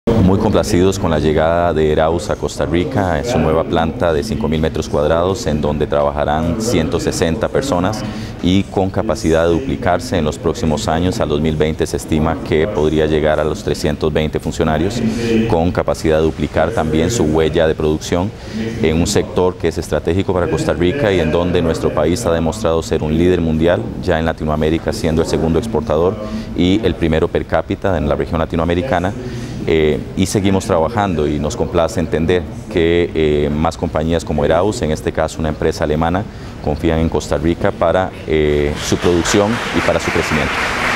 Muy complacidos con la llegada de Erauz a Costa Rica, su nueva planta de 5.000 metros cuadrados en donde trabajarán 160 personas y con capacidad de duplicarse en los próximos años. Al 2020 se estima que podría llegar a los 320 funcionarios, con capacidad de duplicar también su huella de producción en un sector que es estratégico para Costa Rica y en donde nuestro país ha demostrado ser un líder mundial, ya en Latinoamérica siendo el segundo exportador y el primero per cápita en la región latinoamericana. Y seguimos trabajando y nos complace entender que más compañías como Erauz, en este caso una empresa alemana, confían en Costa Rica para su producción y para su crecimiento.